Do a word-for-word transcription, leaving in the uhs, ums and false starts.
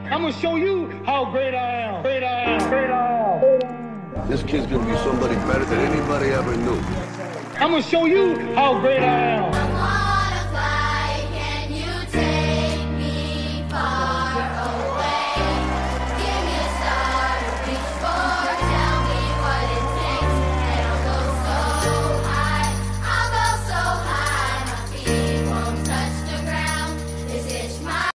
I'm gonna show you how great I am. Great I am. Great I am. This kid's gonna be somebody better than anybody ever knew. I'm gonna show you how great I am.